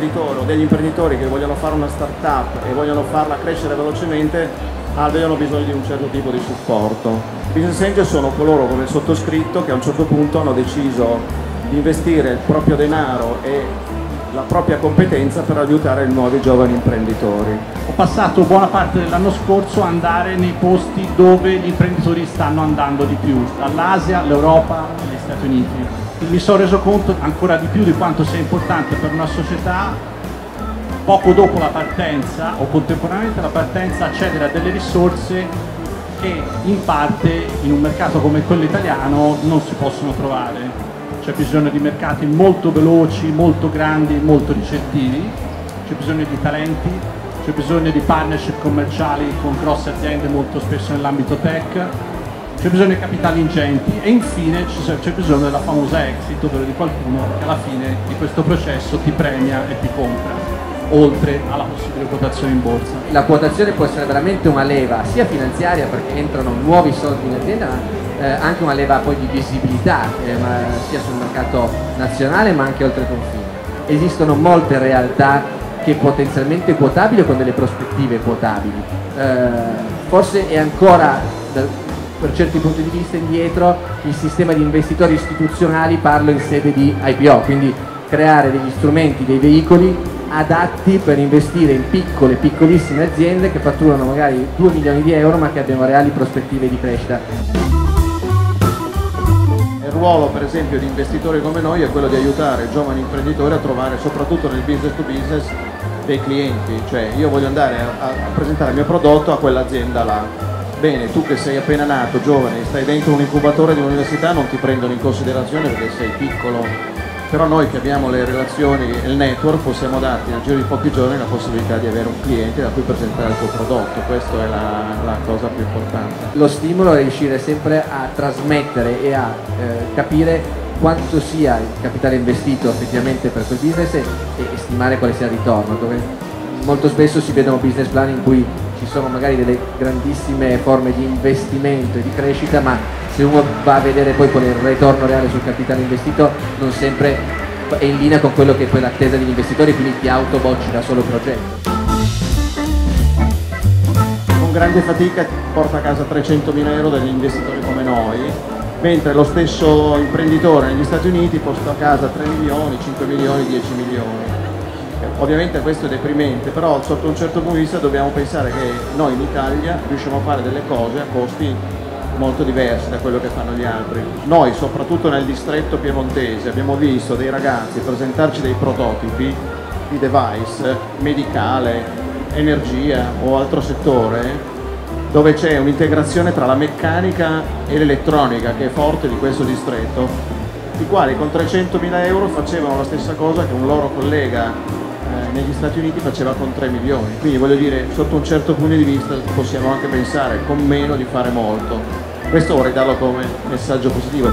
imprenditore o degli imprenditori che vogliono fare una start-up e vogliono farla crescere velocemente abbiano bisogno di un certo tipo di supporto. Business Angel sono coloro come il sottoscritto che a un certo punto hanno deciso di investire il proprio denaro e la propria competenza per aiutare i nuovi giovani imprenditori. Ho passato buona parte dell'anno scorso a andare nei posti dove gli imprenditori stanno andando di più, dall'Asia, l'Europa, agli Stati Uniti. Mi sono reso conto ancora di più di quanto sia importante per una società, poco dopo la partenza o contemporaneamente alla partenza, accedere a delle risorse che in parte in un mercato come quello italiano non si possono trovare. C'è bisogno di mercati molto veloci, molto grandi, molto ricettivi, c'è bisogno di talenti, c'è bisogno di partnership commerciali con grosse aziende molto spesso nell'ambito tech, c'è bisogno di capitali ingenti e infine c'è bisogno della famosa exit, ovvero di qualcuno che alla fine di questo processo ti premia e ti compra, oltre alla possibile quotazione in borsa. La quotazione può essere veramente una leva sia finanziaria perché entrano nuovi soldi in azienda, ma anche una leva poi di visibilità sia sul mercato nazionale ma anche oltre confine. Esistono molte realtà che potenzialmente quotabili o con delle prospettive quotabili. Forse è ancora per certi punti di vista indietro il sistema di investitori istituzionali, parlo in sede di IPO, quindi creare degli strumenti, dei veicoli adatti per investire in piccole, piccolissime aziende che fatturano magari 2 milioni di euro ma che abbiano reali prospettive di crescita. Il ruolo per esempio di investitori come noi è quello di aiutare i giovani imprenditori a trovare soprattutto nel business to business dei clienti, cioè io voglio andare a presentare il mio prodotto a quell'azienda là. Bene, tu che sei appena nato, giovane, stai dentro un incubatore di un'università, non ti prendono in considerazione perché sei piccolo, però noi che abbiamo le relazioni e il network possiamo darti nel giro di pochi giorni la possibilità di avere un cliente da cui presentare il tuo prodotto. Questa è la cosa più importante. Lo stimolo è riuscire sempre a trasmettere e a capire quanto sia il capitale investito effettivamente per quel business e stimare quale sia il ritorno, dove molto spesso si vedono business plan in cui ci sono magari delle grandissime forme di investimento e di crescita, ma se uno va a vedere poi qual è il ritorno reale sul capitale investito non sempre è in linea con quello che è poi l'attesa degli investitori, quindi ti autobocci da solo progetto. Con grande fatica porta a casa 300.000 euro dagli investitori come noi, mentre lo stesso imprenditore negli Stati Uniti porta a casa 3 milioni, 5 milioni, 10 milioni. Ovviamente questo è deprimente, però sotto un certo punto di vista dobbiamo pensare che noi in Italia riusciamo a fare delle cose a costi molto diversi da quello che fanno gli altri. Noi, soprattutto nel distretto piemontese, abbiamo visto dei ragazzi presentarci dei prototipi di device medicale, energia o altro settore, dove c'è un'integrazione tra la meccanica e l'elettronica che è forte di questo distretto, i quali con 300.000 euro facevano la stessa cosa che un loro collega negli Stati Uniti faceva con 3 milioni. Quindi voglio dire, sotto un certo punto di vista possiamo anche pensare con meno di fare molto. Questo vorrei darlo come messaggio positivo.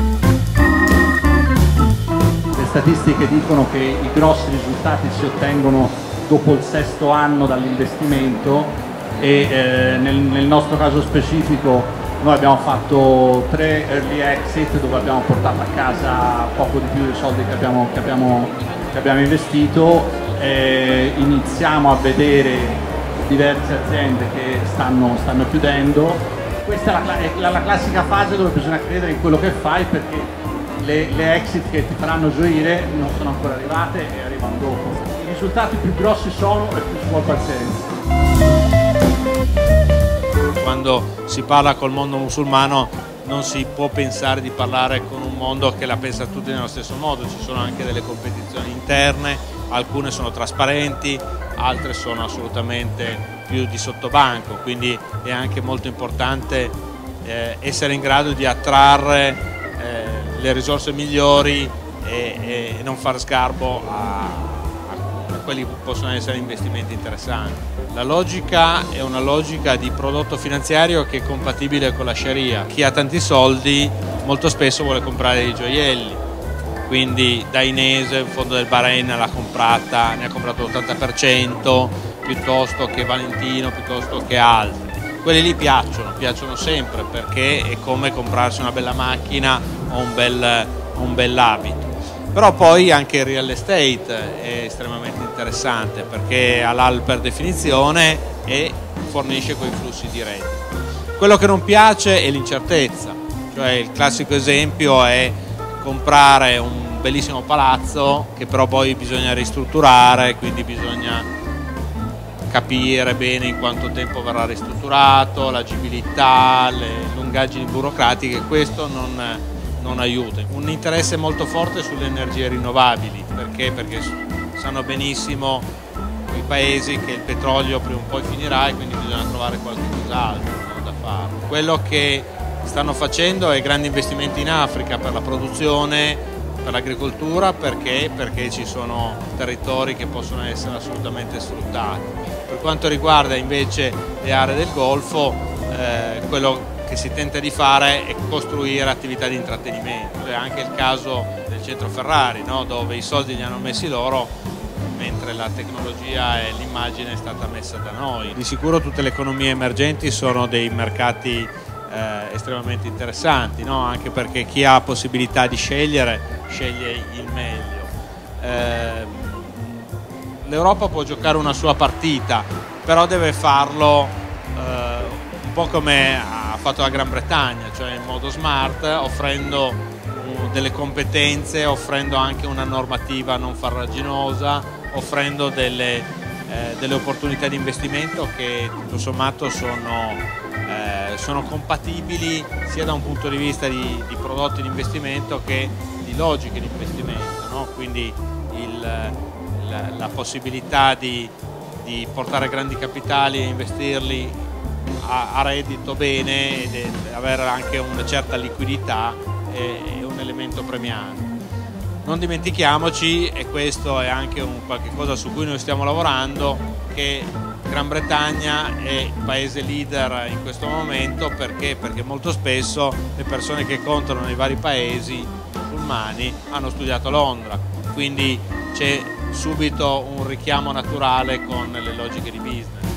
Le statistiche dicono che i grossi risultati si ottengono dopo il 6° anno dall'investimento e nel nostro caso specifico noi abbiamo fatto 3 early exit dove abbiamo portato a casa poco di più dei soldi che abbiamo investito. Iniziamo a vedere diverse aziende che stanno chiudendo. Questa è la classica fase dove bisogna credere in quello che fai, perché le exit che ti faranno gioire non sono ancora arrivate e arrivano dopo. I risultati più grossi sono e più ci vuole pazienza. Quando si parla col mondo musulmano non si può pensare di parlare con un mondo che la pensa tutti nello stesso modo, ci sono anche delle competizioni interne, alcune sono trasparenti, altre sono assolutamente più di sottobanco, quindi è anche molto importante essere in grado di attrarre le risorse migliori e non far sgarbo a quelli che possono essere investimenti interessanti. La logica è una logica di prodotto finanziario che è compatibile con la Sharia. Chi ha tanti soldi molto spesso vuole comprare dei gioielli, quindi Dainese, il fondo del Bahrain, ne ha comprato l'80%, piuttosto che Valentino, piuttosto che altri. Quelli lì piacciono sempre, perché è come comprarsi una bella macchina o un bel abito. Però poi anche il real estate è estremamente interessante perché halal per definizione e fornisce quei flussi diretti. Quello che non piace è l'incertezza, cioè il classico esempio è comprare un bellissimo palazzo che però poi bisogna ristrutturare, quindi bisogna capire bene in quanto tempo verrà ristrutturato, l'agibilità, le lungaggini burocratiche. Questo non aiuta. Un interesse molto forte sulle energie rinnovabili, perché sanno benissimo i paesi che il petrolio prima o poi finirà e quindi bisogna trovare qualcos'altro da fare. Quello che stanno facendo è grandi investimenti in Africa per la produzione, per l'agricoltura, perché ci sono territori che possono essere assolutamente sfruttati. Per quanto riguarda invece le aree del Golfo, quello che si tenta di fare è costruire attività di intrattenimento. È anche il caso del centro Ferrari, no? Dove i soldi li hanno messi loro, mentre la tecnologia e l'immagine è stata messa da noi. Di sicuro tutte le economie emergenti sono dei mercati estremamente interessanti, no? Anche perché chi ha possibilità di scegliere, sceglie il meglio. L'Europa può giocare una sua partita, però deve farlo un po' come ha fatto la Gran Bretagna, cioè in modo smart, offrendo delle competenze, offrendo anche una normativa non farraginosa, offrendo delle opportunità di investimento che tutto sommato sono compatibili sia da un punto di vista di prodotti di investimento che di logiche di investimento, no? Quindi la possibilità di portare grandi capitali e investirli a reddito bene ed avere anche una certa liquidità è un elemento premiante. Non dimentichiamoci, e questo è anche qualche cosa su cui noi stiamo lavorando, che Gran Bretagna è il paese leader in questo momento perché molto spesso le persone che contano nei vari paesi musulmani hanno studiato a Londra, quindi c'è subito un richiamo naturale con le logiche di business.